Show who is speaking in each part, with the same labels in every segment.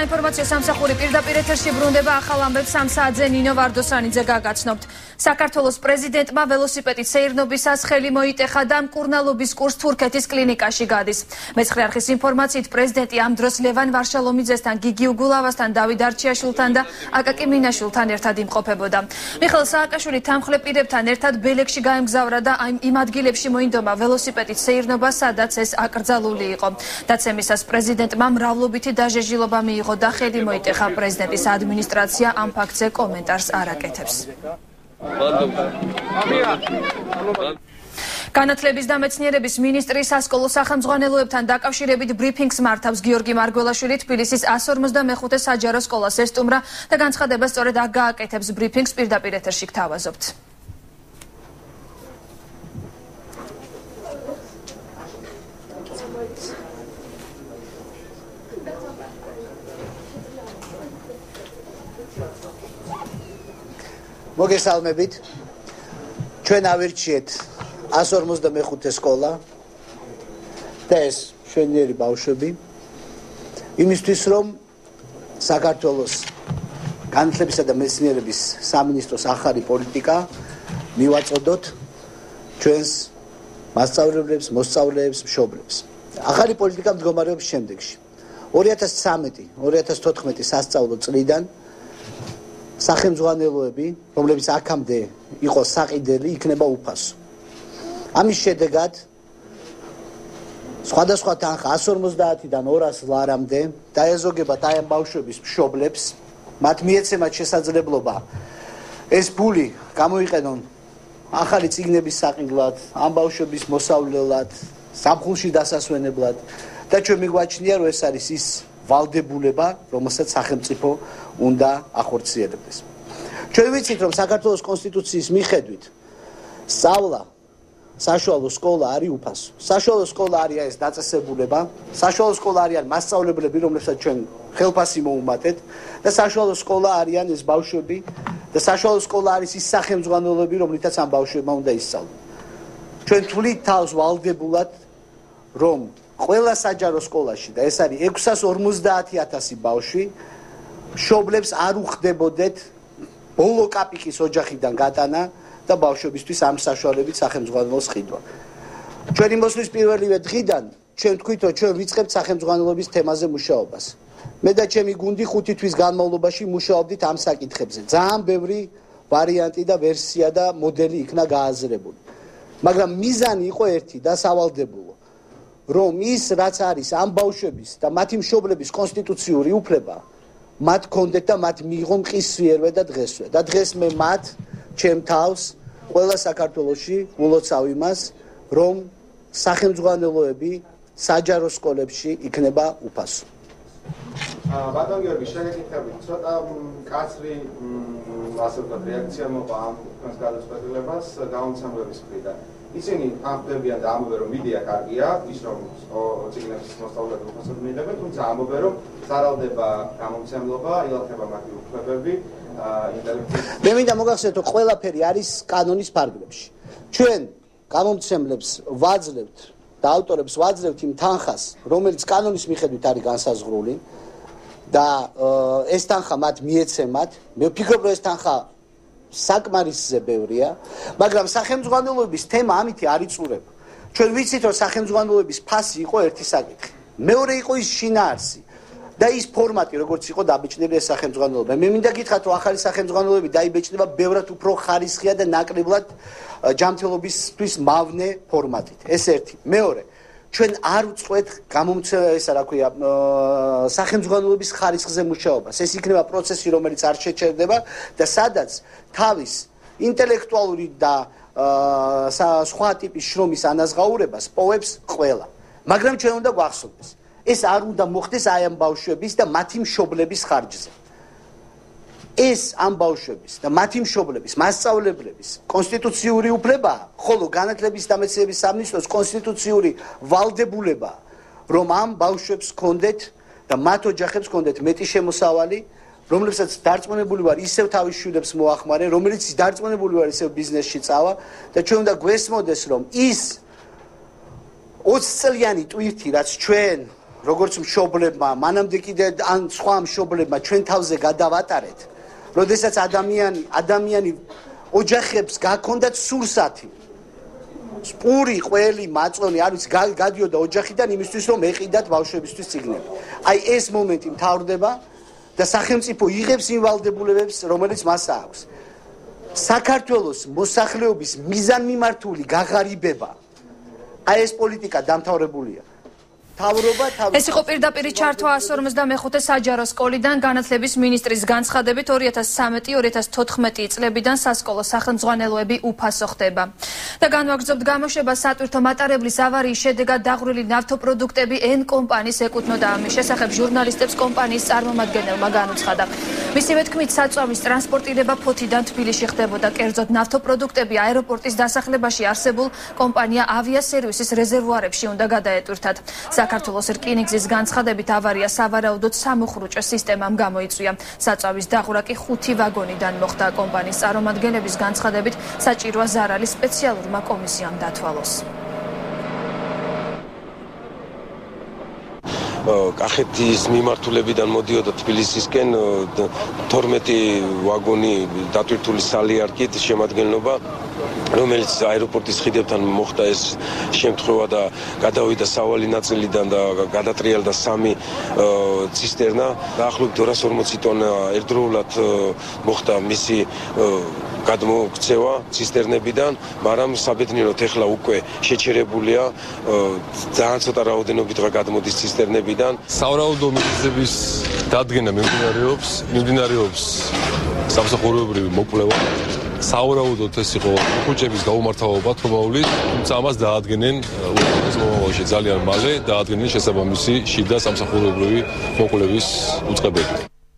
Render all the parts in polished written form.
Speaker 1: საინფორმაციო სამსახური პირდაპირ ეთერში ბრუნდება ახალ ამბებს 3 საათზე ნინო ვარდოსანიძე გაგაცნობთ. საქართველოს პრეზიდენტმა ველოსიპედით სეირნობისას ხელი მოიტეხა და მკურნალობის კურსს თურქეთის კლინიკაში გადის. მეცხრე არხის ინფორმაციით პრეზიდენტი ამ დროს ლევან ვარშალომიძესთან, გიგი უგულავასთან, დავით არჩიაშვილთან და აკაკი მინაშვილთან ერთად იმყოფებოდა. მიხეილ სააკაშვილი თანმხლებ პირებთან ერთად ბელეგში გაემგზავრა და იმ ადგილებში მოინდომა ველოსიპედით სეირნობა, სადაც ეს აკრძალული იყო. დაცემისას პრეზიდენტმა მრავლობითი დაჟეჟილობა მიიღო და ხელი მოიტეხა. პრეზიდენტის ადმინისტრაცია ამ ფაქტზე კომენტარს არ აკეთებს. განათლების და მეცნიერების მინისტრი სასკოლო სახელმძღვანელოებთან დაკავშირებით ბრიფინგს მართავს. გიორგი მარგველაშვილი თბილისის 155 საჯარო სკოლას ესტუმრა და განცხადება სწორედ აქ გააკეთებს. ბრიფინგს პირდაპირ ეთერში გთავაზობთ.
Speaker 2: მოგესალმებით. ჩვენ ავირჩიეთ 155 სკოლა და ეს მშვენიერი ბავშვები იმისთვის, რომ საქართველოს განათლებისა და მეცნიერების სამინისტროს ახალი პოლიტიკა მივაწოდოთ ჩვენს მასწავლებლებს, მოსწავლეებს, მშობლებს. ახალი პოლიტიკა მდგომარეობს შემდეგში. 2013-2014 სასწავლო წლიდან სახელმძღვანელოები, რომლებიც აქამდე იყო საყიდელი, იქნება უფასო. ამის შედეგად სხვადასხვა თანხა 150-დან 200 ლარამდე დაეზოგებათ აი ამ ბავშვების მშობლებს, მათ მიეცემათ შესაძლებლობა ეს ფული გამოიყენონ ახალი წიგნების საყიდლად, ამ ბავშვების მოსავლელად, სამხულში დასასვენებლად და ჩვენ მიგვაჩნია, რომ ეს არის ის ვალდებულება, რომელსაც სახელმწიფო უნდა ახორციელებდეს. ჩვენ ვიცით, რომ საქართველოს კონსტიტუციის მიხედვით სწავლა საშუალო სკოლა არის უფასო. საშუალო სკოლა არის ეს დაწესებულება, საშუალო სკოლა არიან მასწავლებლები, რომლებსაც ჩვენ ხელფასი მოუმატეთ და საშუალო სკოლა არიან ეს ბავშვები და საშუალო სკოლა არის ის სახელმძღვანელოები, რომლითაც ამ ბავშვებმა უნდა ისწავლონ. ჩვენ თვლით თავს ვალდებულად, რომ ყველა საჯარო სკოლაში და ეს არის 650,000 ბავშვი მშობლებს არ უხდებოდეთ ბოლო კაპიკის ოჯახიდან გატანა და ბავშვებისთვის ამ საშუალებით სახელმძღვანელოს ყიდვა. ჩვენი მოსვლის პირველივე დღიდან ჩვენ თქვით, რომ ჩვენ ვიწყებთ სახელმძღვანელობის თემაზე მუშაობას. მე და ჩემი გუნდი 5 თვის განმავლობაში მუშაობდით ამ საკითხებზე. ძალიან ბევრი ვარიანტი და ვერსია და მოდელი იქნა გააზრებული. მაგრამ მიზანი იყო ერთი და სავალდებულო, რომ ის რაც არის ამ ბავშვების და მათი მშობლების კონსტიტუციური უფლება მათ კონდეთ და მათ მიიღონ მყისვიერვე და დღესვე. და დღეს მე მათ ჩემ თავს ყველა საქართველოში ულოცავ იმას, რომ სახელმძღვანელოები საჯარო სკოლებში იქნება უფასო.
Speaker 3: ბატონ გიორგი, შეგეკითხებით, ცოტა კაცრი ასე ვთქვათ, რეაქცია მოყვა ამ გადაწყვეტილებას გამომცემლების მხრიდან. ისინი ამბობენ და ამბობენ, რომ მიდია კარგია, ის რომ წიგნების მოსწავლეები უფასოდ მიიღებენ, თუმცა ამბობენ, რომ სარავდება გამომცემლობა, ილახება მათი უფლებები, ინტელექტუალური.
Speaker 2: მე მინდა მოგახსენოთ, რომ ყველაფერი არის კანონის ფარგლებში. ჩვენ გამომცემლებს ვაძლევთ და ავტორებს ვაძლევთ იმ თანხას, რომელიც კანონის მიხედვით არის განსაზღვრული და ეს თანხა მათ მიეცემათ. მე ვფიქრობ, რომ ეს თანხა საკმარისზე ბევრია, მაგრამ სახელმძღვანელოების თემა ამითი არ იწურება. ჩვენ ვიცით, რომ სახელმძღვანელოების ფასი იყო ერთი საკითხი. მეორე იყო ის შინაარსი და ის ფორმატი, როგორც იყო დაბეჭდილი ეს სახელმძღვანელობა. მე მინდა გითხრათ, რომ ახალი სახელმძღვანელოები დაიბეჭდება ბევრად უფრო ხარისხიან და ნაკლებად ჯანმრთელობისთვის მავნე ფორმატით. ეს ერთი. მეორე, ჩვენ არ უწყვეთ სახელმძღვანელობის ხარისხზე მუშაობას. ეს იქნება პროცესი, რომელიც არ შეჩერდება და სადაც თავის ინტელექტუალური და სხვა ტიპის შრომის ანაზღაურებას პოვებს ყველა. მაგრამ ჩვენ უნდა გვახსოვდეს, ეს არ უნდა მოხდეს აი ამ ბავშვების და მათი მშობლების ხარჯზე. ეს ამ ბავშვების და მათი მშობლების, მასწავლებლების კონსტიტუციური უფლებაა, ხოლო განათლების და მეცნიერების სამინისტროს კონსტიტუციური ვალდებულებაა, რომ ამ ბავშვებს ჰქონდეთ და მათ ოჯახებს ჰქონდეთ მეტი შემოსავალი, რომლებსაც დარწმუნებული ვარ ისევ თავის შვილებს მოახმარენ, რომელიც დარწმუნებული ვარ ისევ ბიზნესში წავა და ჩვენ უნდა გვესმოდეს, რომ ის 20 წლიანი ტვირთი, რაც ჩვენ როგორც მშობლებმა, მანამდე კიდე ან სხვა მშობლებმა ჩვენ თავზე გადავატარეთ, როდესაც ადამიანი ოჯახებს გაქონდათ სურსათი. სპური, ყველი, მაწონი, არ ვიცი, გადიოდა ოჯახიდან იმისთვის, რომ ეყიდათ ბავშვებისთვის წიგნები. აი ეს მომენტი მთავრდება და სახელმწიფო იღებს იმ ვალდებულებებს, რომელიც მას აქვს. საქართველოს მოსახლეობის მიზანმიმართული გაღარიბება. აი ეს პოლიტიკა დამთავრებულია.
Speaker 1: ეს იყო პირდაპირ ჩართვა 155 საჯარო სკოლიდან განათლების მინისტრის განცხადებით 2013-2014 წლებიდან სასკოლო სახელმძღვანელოები უფასო ხდება. და განვაგრძობთ გამოშვება სატვირთო მატარებლის ავარიის შედეგად დაღვრილი ნავთობპროდუქტები Ncompany-ს ეკუთვნოდა. ამის შესახებ ჟურნალისტებს კომპანიის წარმომადგენელმა განუცხადა. მისივე თქმით, საწვავის ტრანსპორტირება ფოთიდან თბილისში ხდებოდა. კერძოდ ნავთობპროდუქტები აეროპორტის დასახლებაში არსებულ კომპანია ავიასერვისის რეზერვუარებში უნდა გადაეტვირთათ. საქართველოს რკინიგზის განცხადებით ავარია სავარაუდოდ სამუხრუჭო სისტემამ გამოიწვია. საწვავის დაღვრა კი 5 ვაგონიდან მოხდა. კომპანიის წარმომადგენლების განცხადებით საჭიროა ზარალი სპეციალურმა კომისიამ დათვალოს.
Speaker 4: კახეთის მიმართულებიდან მოდიოდა თბილისისკენ 12 ვაგონი დატვირთული სალიარკით შემადგენლობა, რომელიც აეროპორტის ხიდებთან მოხდა ეს შემთხვევა და გადავიდა სავალი ნაწილიდან და გადატრიალდა 3 ცისტერნა. დაახლოებით 240 ტონა ერთდროულად მოხდა მისი გადმოქცევა ცისტერნებიდან, მაგრამ საბედნიეროდ ეხლა უკვე შეჩერებულია ძალიან ცოტა რაოდენობით დღე გადმოდის ცისტერნებიდან.
Speaker 5: სავარაუდო მიზეზების დადგენა მიმდინარეობს სამსახურებრივი მოკვლევა. სავარაუდოდ ეს იყო ხუჭების გაუმართავობა თრომაულის, თუმცა ამას დაადგენენ უახლოეს მომავალში ძალიან მალე დაადგენენ შესაბამისი შიდა სამსახურებრივი მოკვლევის უწყებები.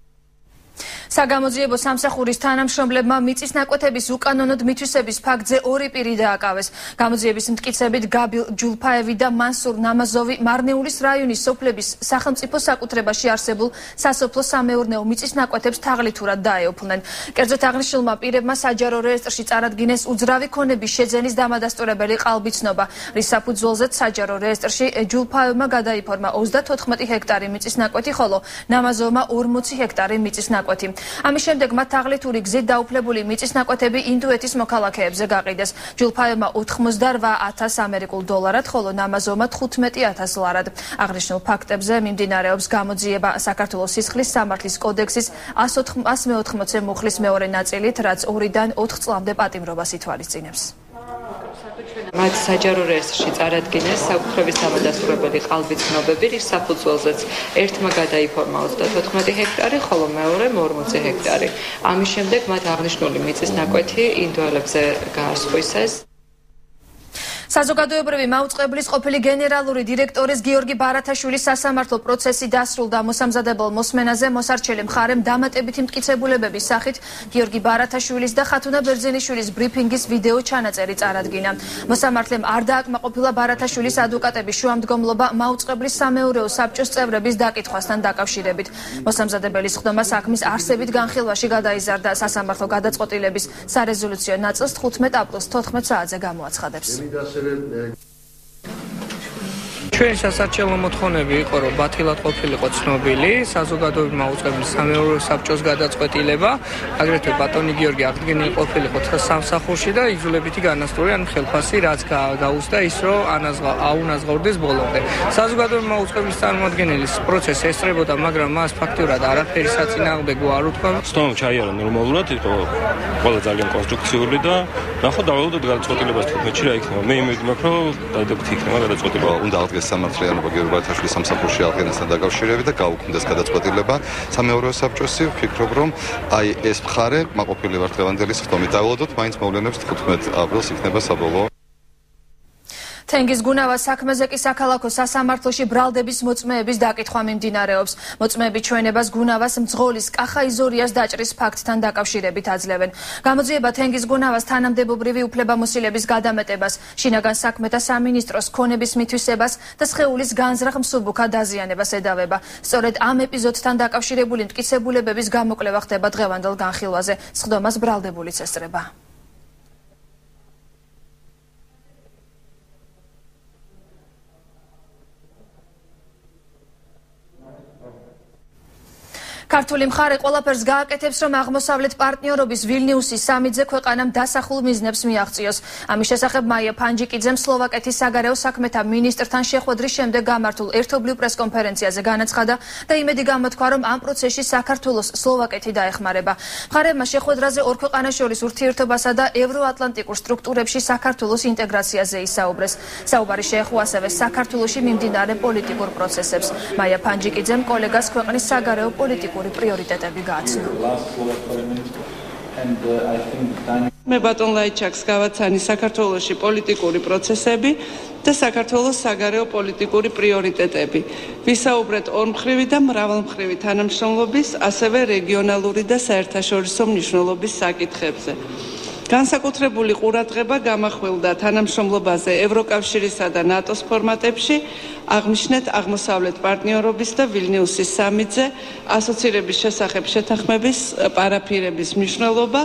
Speaker 1: საგამოძიებო სამსახურის თანამშრომლებმა მიწის ნაკვეთების უკანონოდ მითვისების ფაქტზე 2 პირი დააკავეს. გამოძიების მტკიცებით გაბილ ჯულფაევი და მანსურ ნამაზოვი მარნეულის რაიონის სოფლების სახელმწიფო საკუთრებაში არსებულ სასოფლო სამეურნეო მიწის ნაკვეთებს თაღლითურად დაეუფლნენ. კერძოდ აღნიშნულმა პირებმა საჯარო რეესტრში წარადგინეს უძრავი ქონების შეძენის დამადასტურებელი ყალბიცნობა, რის საფუძველზეც საჯარო რეესტრში ჯულფაევმა გადაიფორმა 34 ჰექტარი მიწის ნაკვეთი, ხოლო ნამაზოვმა 40 ჰექტარი მიწის ნაკვეთი. ამის შემდეგ მათ თაღლითური გზით დაუფლებული მიწის ნაკვეთები ინდოეთის მოქალაქეებზე გაყიდეს. ჯულფაევმა 88,000 ამერიკულ დოლარად, ხოლო ნამაზოვმა 15,000 ლარად. აღნიშნულ ფაქტებზე მიმდინარეობს გამოძიება საქართველოს სისხლის სამართლის კოდექსის 180 მუხლის მეორე ნაწილით, რაც 2-დან 4 წლამდე პატიმრობას ითვალისწინებს.
Speaker 6: მათ საჯარო რეესტრში წარადგინეს საკუთრების დამადასტურებელი ყალბიცნობები, რის საფუძველზეც ერთმა გადაიფორმა 34 ჰექტარი, ხოლო მეორემ 40 ჰექტარი. ამის შემდეგ მათ აღნიშნული მიწის ნაკვეთი ინდოელებზე გაასხვისეს.
Speaker 1: საზოგადოებრივი მაუწყებლის ყოფილი გენერალური დირექტორის გიორგი ბარათაშვილის სასამართლო პროცესი დასრულდა. მოსამზადებელ მოსმენაზე მოსარჩელი მხარემ დამატებითი მტკიცებულებების სახით გიორგი ბარათაშვილის და ხათუნა ბერძენიშვილის ბრიფინგის ვიდეო ჩანაწერი წარადგინა. მოსამართლემ არ დააკმაყოფილა ბარათაშვილის ადვოკატების შუამდგომლობა მაუწყებლის სამეურვეო საბჭოს წევრების დაკითხვასთან დაკავშირებით. მოსამზადებელი სხდომა საქმის არსებით განხილვაში გადაიზარდა. სასამართლო გადაწყვეტილების სარეზოლუციო ნაწილს 15 აპრილს 14 საათზე გამოაცხადებს.
Speaker 7: ჩვენი სასარჩელო მოთხოვნები იყო, რომ ბათილად ყოფილიყო ცნობილი საზოგადოებრივი მაუწყებლის სამეურვეო საბჭოს გადაწყვეტილება, აგრეთვე ბატონი გიორგი აღდგენილი ყოფილიყო სამსახურში და იძულებითი განასწორი ან ხელფასი, რაც გაუზდა ის, რომ აუნაზღაურდეს ბოლომდე. საზოგადოებრივი მაუწყებლის წარმომადგენლის პროცესი ესწრებოდა, მაგრამ მას ფაქტურად არაფერი საწინააღმდეგო არ უთქვა.
Speaker 5: სხდომა ჩაიარა ნორმალურად, იყო ყველა ძალიან კონსტრუქციული და ნახოთ დაველოდოთ გადაწყვეტილებას 15-ში რა იქნება. მე იმედი მაქვს, რომ დადებითი იქნება გადაწყვეტილება.
Speaker 8: უნდა აღდგეს სამართლიანობა გიორგი ბარათაშვილის სამსახურში აღდგენასთან დაკავშირებით და გაუქმდეს გადაწყვეტილება სამეურვეო საბჭოსი. ვფიქრობ, რომ აი ეს მხარე მაყოფილი ვარ დღევანდელი სხდომით. დაველოდოთ, მაინც მოვლენებს 15 აპრილს იქნება საბოლოო.
Speaker 1: თენგიზ გუნავას საქმეზე კი საქალაქო სასამართლოში ბრალდების მოწმეების დაკითხვა მიმდინარეობს. მოწმეები ჩვენებას გუნავას მძღოლის კახაიზორიას დაჭრის ფაქტთან დაკავშირებით აძლევენ. გამოძიება თენგიზ გუნავას თანამდებობრივი უფლებამოსილების გადამეტებას, შინაგან საქმეთა სამინისტროს ქონების მითვისებას და სხეულის განზრახ მსუბუქად დაზიანებას ედავება. სწორედ ამ ეპიზოდთან დაკავშირებული მტკიცებულებების გამოკვლევა ხდება დღევანდელ განხილვაზე. სხდომას ბრალდებულიც ესწრება. ქართული მხარე ყველაფერს გააკეთებს, რომ აღმოსავლეთ პარტნიორობის ვილნიუსის სამიტზე ქვეყანამ დასახულ მიზნებს მიაღწიოს. ამის შესახებ მაია ფანჯიკიძემ სლოვაკეთის საგარეო საქმეთა მინისტრთან შეხვედრის შემდეგ გამართულ ერთობლივ პრესკონფერენციაზე განაცხადა და იმედი გამოთქვა, რომ ამ პროცესში საქართველოს სლოვაკეთი დაეხმარება. მხარეებმა შეხვედრაზე ორ ქვეყანას შორის ურთიერთობასა და ევროატლანტიკურ სტრუქტურებში საქართველოს ინტეგრაციაზე ისაუბრეს. საუბარი შეეხო ასევე საქართველოში მიმდინარე პოლიტიკურ პროცესებს. მაია ფანჯიკიძემ კოლეგას ქვეყნის საგარეო პოლიტიკური პრიორიტეტები გააცნო.
Speaker 9: მე ბატონ ლაიჩაკს გავაცანი საქართველოში პოლიტიკური პროცესები და საქართველოს საგარეო პოლიტიკური პრიორიტეტები. ვისაუბრეთ ორმხრივი და მრავალმხრივი თანამშრომლობის, ასევე რეგიონალური და საერთაშორისო მნიშვნელობის საკითხებზე. განსაკუთრებული ყურადღება გამახვილდა თანამშრომლობაზე ევროკავშირისა და ნატოს ფორმატებში, აღნიშნეთ აღმოსავლეთ პარტნიორობის და ვილნიუსის სამიტზე ასოცირების შესახებ შეთანხმების პარაფირების მნიშვნელობა.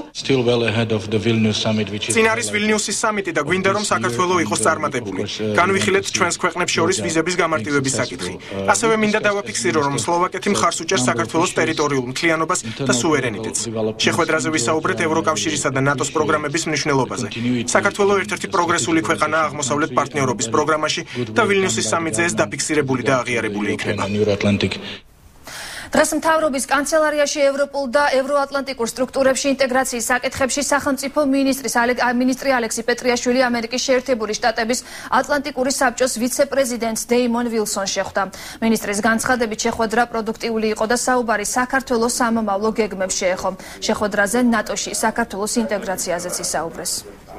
Speaker 10: წინ არის ვილნიუსის სამიტი და გვინდა რომ საქართველოს იყოს წარმატებული. განვიხილეთ ჩვენს ქვეყნებს შორის ვიზების გამარტივების საკითხი. ასევე მინდა დავაფიქსირო, რომ სლოვაკეთი მხარს უჭერს საქართველოს ტერიტორიულ მთლიანობას და სუვერენიტეტს. შეხვედრაზე ვისაუბრეთ ევროკავშირისა და ნატოს პროგრამების მნიშვნელობაზე. საქართველოს ერთ-ერთი პროგრესული ქვეყანაა აღმოსავლეთ პარტნიორობის პროგრამაში და ვილნიუსის სამიტზე ეს დაფიქსირებული და აღიარებული იქნება.
Speaker 1: დღეს მთავრობის კანცელარიაში ევროპულ და ევროატლანტიკურ სტრუქტურებში ინტეგრაციის საკითხებში სახელმწიფო მინისტრი ალექსი პეტრიაშვილი ამერიკის შეერთებული შტატების ატლანტიკური საბჭოს ვიცე-პრეზიდენტს დეიმონ ვილსონს შეხვდა. მინისტრის განცხადებით შეხვედრა პროდუქტიული იყო და საუბარი საქართველოს სამომავლო გეგმებს შეეხო. შეხვედრაზე ნატოში საქართველოს ინტეგრაციაზეც ისაუბრეს.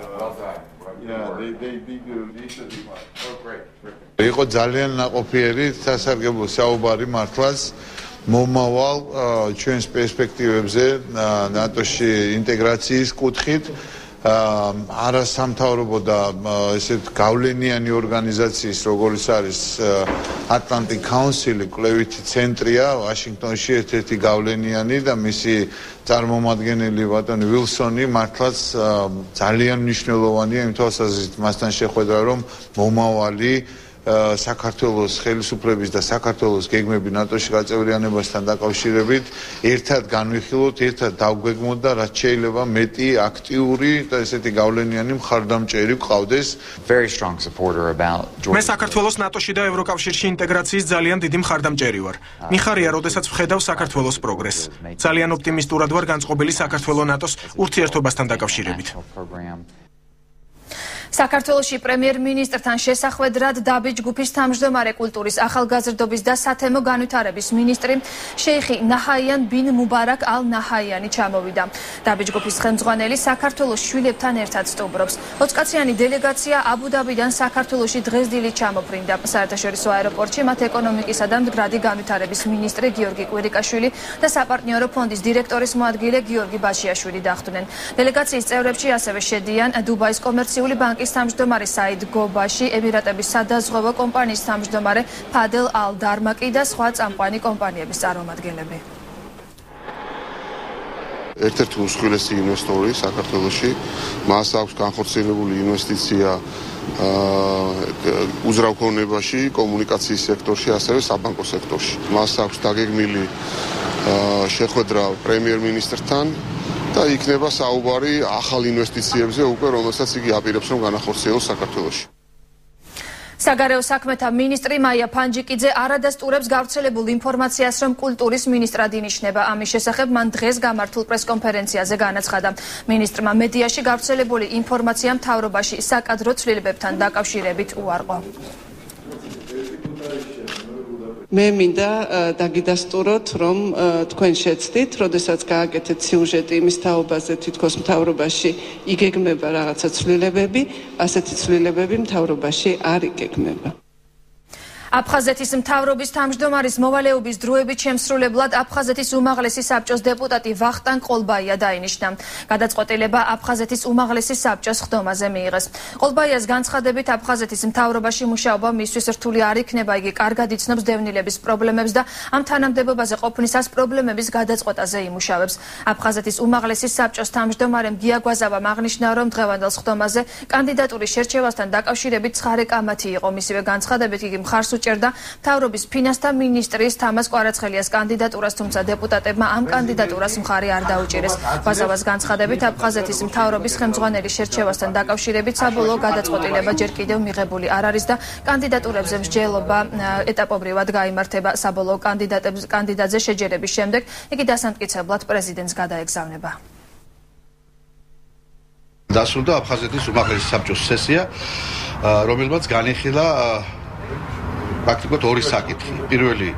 Speaker 11: იყო ძალიან ნაყოფიერი სასარგებლო საუბარი მართლაც მომავალ ჩვენს პერსპექტივებზე ნატოში ინტეგრაციის კუთხით არასამთავრობო და ესეთ გავლენიანი ორგანიზაციის როგორც არის Atlantic Council კვლევითი ცენტრია ვაშინგტონში ერთ-ერთი გავლენიანი და მისი წარმომადგენელი ბატონი ვილსონი მართლაც ძალიან მნიშვნელოვანია იმ თვალსაზრისით მასთან შეხვედრა რომ მომავალი საქართველოს ხელისუფლების და საქართველოს გეგმები ნატოში გაწევრიანებასთან დაკავშირებით ერთად განვიხილოთ, ერთად დავგვეგმოთ და რაც შეიძლება მეტი აქტიური და ესეთი გავლენიანი მხარდამჭერი გყავდეს.
Speaker 10: მე საქართველოს ნატოში და ევროკავშირში ინტეგრაციის ძალიან დიდი მხარდამჭერი ვარ. მიხარია, როდესაც ვხედავ საქართველოს პროგრესს. ძალიან ოპტიმისტურად ვარ განწყობილი საქართველოს ნატოს ურთიერთობასთან დაკავშირებით.
Speaker 1: საქართველოში პრემიერ-მინისტრთან შესახვედრად დაბი ჯგუფის თავმჯდომარე კულტურის ახალგაზრდობის და სათემო განვითარების მინისტრი შეიხი ნაჰაიან ბინ მუბარაკ ალ ნაჰაიანი ჩამოვიდა. დაბი ჯგუფის ხელმძღვანელი საქართველოს შვილებთან ერთად სტუმრობს. 20 კაციანი დელეგაცია აბუ-დაბიდან საქართველოში დღეს დილით ჩამოფრინდა. საერთაშორისო აეროპორტში მათ ეკონომიკისა და მდგრადი განვითარების მინისტრი გიორგი კვირიკაშვილი და საპარტნიორო ფონდის დირექტორის მოადგილე გიორგი ბაშიაშვილი დახვდნენ. დელეგაციის წევრებში ასევე შედიან დუბაის კომერციული ბანკის თავმჯდომარე საიდ გობაში, ემირატების სადაზღვევო კომპანიის თავმჯდომარე ფადელ ალ დარმაკი და სხვა წამყვანი კომპანიების წარმომადგენლები.
Speaker 12: ერთ-ერთი უმსხვილესი ინვესტორი საქართველოში, მას აქვს განხორციელებული ინვესტიცია უძრავქონებაში, კომუნიკაციის სექტორში, ასევე საბანკო სექტორში. მას აქვს დაგეგმილი შეხვედრა პრემიერ-მინისტრთან და იქნება საუბარი ახალ ინვესტიციებზე უკვე, რომელსაც იგი აპირებს რომ განახორციელოს საქართველოში.
Speaker 1: საგარეო საქმეთა მინისტრი მაია ფანჯიკიძე არადასტურებს გავრცელებულ ინფორმაციას, რომ კულტურის მინისტრად ინიშნება. ამის შესახებ მან დღეს გამართულ პრესკონფერენციაზე განაცხადა. მინისტრმა მედიაში გავრცელებული ინფორმაცია მთავრობაში საკადრო ცვლილებებთან დაკავშირებით უარყო.
Speaker 9: მე მინდა დაგიდასტუროთ, რომ თქვენ შეცდით, როდესაც გააკეთეთ სიუჟეტი იმის თაობაზე, თითქოს მთავრობაში იგეგმება რაღაცა ცვლილებები, ასეთი ცვლილებები მთავრობაში არ იგეგმება.
Speaker 1: აფხაზეთის მთავრობის თავმჯდომარის მოვალეობის დროებით შემსრულებლად აფხაზეთის უმაღლესი საბჭოს დეპუტატი ვახტანგ ყოლბაია დაინიშნა. გადაწყვეტილება აფხაზეთის უმაღლესი საბჭოს ხდომაზე მიიღეს. ყოლბაიას განცხადებით აფხაზეთის მთავრობაში მუშაობა მისთვის რთული არ იქნება, იგი კარგად იცნობს დევნილების პრობლემებს და ამ თანამდებობაზე ყოფნისას პრობლემების გადაწყვეტაზე იმუშავებს. აფხაზეთის უმაღლესი საბჭოს თავმჯდომარემ გიაგვაზავამ აღნიშნა, რომ დღევანდელ ხდომაზე კანდიდატურის შერჩევასთან დაკავშირებით ცხარე კამათი იყო. მისივე განცხადებით იგი მხარს უჭერდა მთავრობის ფინანსთა მინისტრის თამაზ კვარაცხელიას კანდიდატურას, თუმცა დეპუტატებმა ამ კანდიდატურას მხარი არ დაუჭირეს. ბაზავას განცხადებით, აფხაზეთის მთავრობის ხელმძღვანელის შერჩევასთან დაკავშირებით საბოლოო გადაწყვეტილება ჯერ კიდევ მიღებული არ არის და კანდიდატურებზე მსჯელობა ეტაპობრივად გაიმართება. საბოლოო კანდიდატზე შეჯერების შემდეგ იგი დასამტკიცებლად პრეზიდენტს გადაეგზავნება.
Speaker 13: დასრულდა აფხაზეთის უმაღლესი საბჭოს სესია, რომელმაც განიხილა პრაქტიკულად ორი საკითხი. პირველი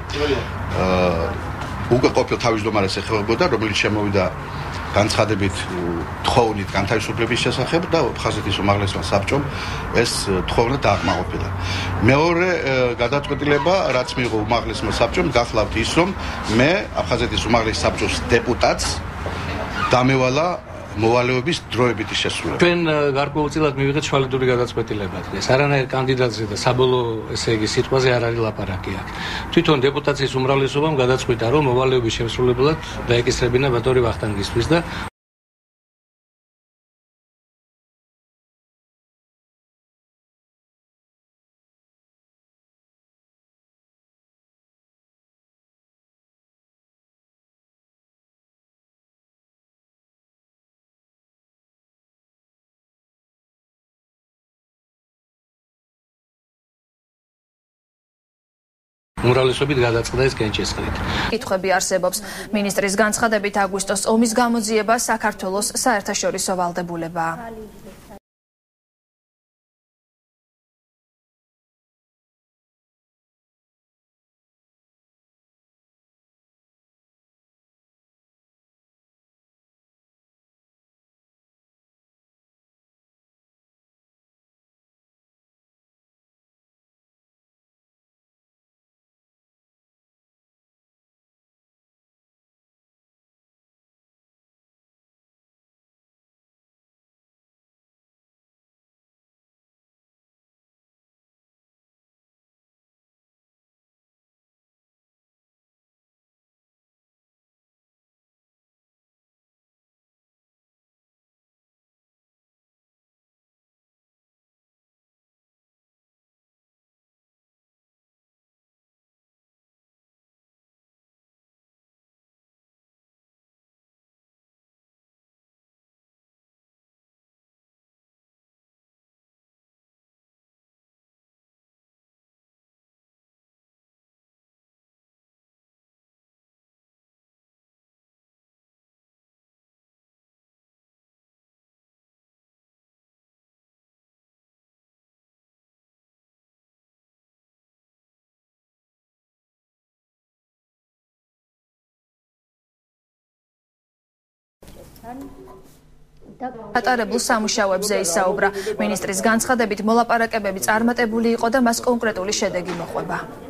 Speaker 13: უკვე ყოფილ თავმჯდომარეს ეხებოდა, რომელიც შემოვიდა განცხადებით თხოვნით განთავისუფლების შესახებ და აფხაზეთის უმაღლესმა საბჭომ ეს თხოვნა დააკმაყოფილა. მეორე გადაწყვეტილება, რაც მიიღო უმაღლესმა საბჭომ, გახლავთ ის, რომ მე აფხაზეთის უმაღლეს საბჭოს დეპუტატს დამევალა მოვალეობის დროებითი შესრულება.
Speaker 14: ჩვენ გარკვეულწილად მივიღეთ შვალიდური გადაწყვეტილება დღეს. არანაირ კანდიდატზე და საბოლოო, ესე იგი, სიტყვაზე არ არის ლაპარაკი აქ. თვითონ დეპუტაციის უმრავლესობამ გადაწყვიტა, რომ მოვალეობის შესრულებლად დაეკისრებინა ბატონი ვახტანგისთვის და უმრავლესობით გადაწყდა ეს კენჭისყრით.
Speaker 1: კითხვები არსებობს. მინისტრის განცხადებით, აგვისტოს ომის გამოძიება საქართველოს საერთაშორისო ვალდებულებაა. მატარებლის სამუშაოებზე ისაუბრა. მინისტრის განცხადებით, მოლაპარაკებები წარმატებული იყო და მას კონკრეტული შედეგი მოჰყვება.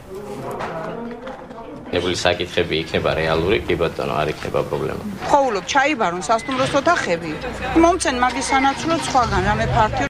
Speaker 15: ნებული საკითხები იქნება რეალური, კი ბატონო, არ იქნება პრობლემა.
Speaker 16: ხოვულობ ჩაიბარონ სასტუმროსო და ხევი. მომცენ მაგის სანაცვლოდ სხვაგან რამე ფართიო